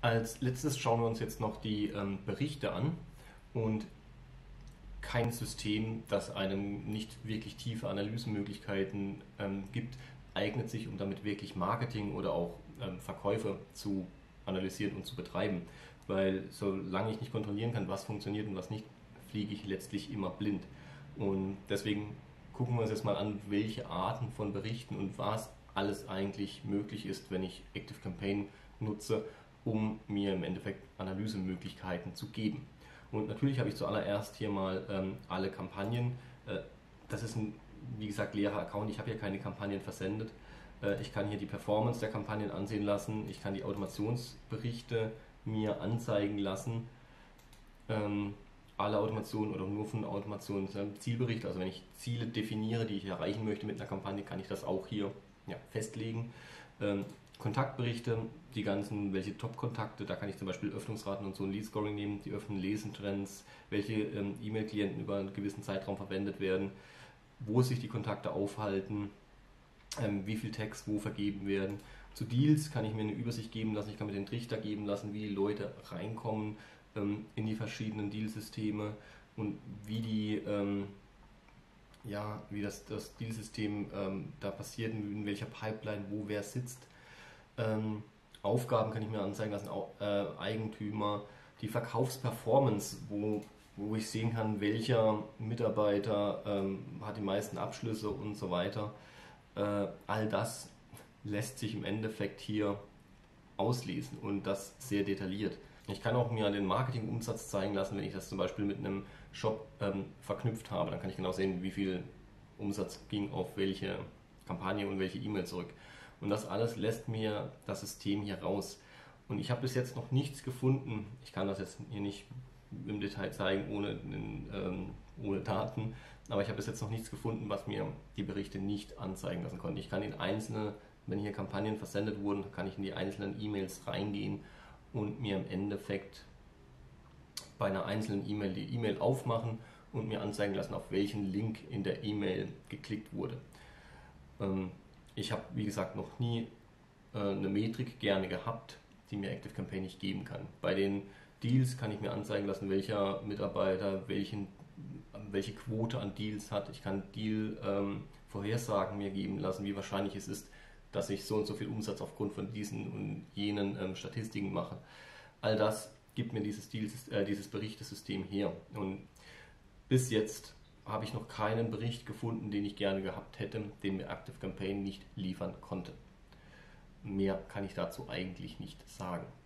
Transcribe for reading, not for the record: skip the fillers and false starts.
Als letztes schauen wir uns jetzt noch die Berichte an und kein System, das einem nicht wirklich tiefe Analysemöglichkeiten gibt, eignet sich, um damit wirklich Marketing oder auch Verkäufe zu analysieren und zu betreiben. Weil solange ich nicht kontrollieren kann, was funktioniert und was nicht, fliege ich letztlich immer blind. Und deswegen gucken wir uns jetzt mal an, welche Arten von Berichten und was alles eigentlich möglich ist, wenn ich ActiveCampaign nutze, um mir im Endeffekt Analysemöglichkeiten zu geben. Und natürlich habe ich zuallererst hier mal alle Kampagnen. Das ist ein, wie gesagt, leerer Account. Ich habe hier keine Kampagnen versendet. Ich kann hier die Performance der Kampagnen ansehen lassen. Ich kann die Automationsberichte mir anzeigen lassen. Alle Automationen oder nur von Automationen, Zielberichte. Also wenn ich Ziele definiere, die ich erreichen möchte mit einer Kampagne, kann ich das auch hier festlegen. Kontaktberichte, die ganzen, welche Top-Kontakte, da kann ich zum Beispiel Öffnungsraten und so ein Lead-Scoring nehmen, die öffnen Lesentrends, welche E-Mail-Klienten über einen gewissen Zeitraum verwendet werden, wo sich die Kontakte aufhalten, wie viel Text wo vergeben werden. Zu Deals kann ich mir eine Übersicht geben lassen, ich kann mir den Trichter geben lassen, wie die Leute reinkommen in die verschiedenen Dealsysteme und wie die wie das Dealsystem da passiert, in welcher Pipeline, wo wer sitzt. Aufgaben kann ich mir anzeigen lassen, Eigentümer, die Verkaufsperformance, wo ich sehen kann, welcher Mitarbeiter hat die meisten Abschlüsse und so weiter. All das lässt sich im Endeffekt hier auslesen und das sehr detailliert. Ich kann auch mir den Marketingumsatz zeigen lassen, wenn ich das zum Beispiel mit einem Shop verknüpft habe. Dann kann ich genau sehen, wie viel Umsatz ging auf welche Kampagne und welche E-Mail zurück. Und das alles lässt mir das System hier raus. Und ich habe bis jetzt noch nichts gefunden. Ich kann das jetzt hier nicht im Detail zeigen ohne Daten. Aber ich habe bis jetzt noch nichts gefunden, was mir die Berichte nicht anzeigen lassen konnte. Ich kann in einzelne, wenn hier Kampagnen versendet wurden, kann ich in die einzelnen E-Mails reingehen und mir im Endeffekt bei einer einzelnen E-Mail die E-Mail aufmachen und mir anzeigen lassen, auf welchen Link in der E-Mail geklickt wurde. Ich habe, wie gesagt, noch nie eine Metrik gerne gehabt, die mir ActiveCampaign nicht geben kann. Bei den Deals kann ich mir anzeigen lassen, welcher Mitarbeiter welche Quote an Deals hat. Ich kann Deal-Vorhersagen mir geben lassen, wie wahrscheinlich es ist, dass ich so und so viel Umsatz aufgrund von diesen und jenen Statistiken mache. All das gibt mir dieses Berichtesystem her. Und bis jetzt habe ich noch keinen Bericht gefunden, den ich gerne gehabt hätte, den mir ActiveCampaign nicht liefern konnte. Mehr kann ich dazu eigentlich nicht sagen.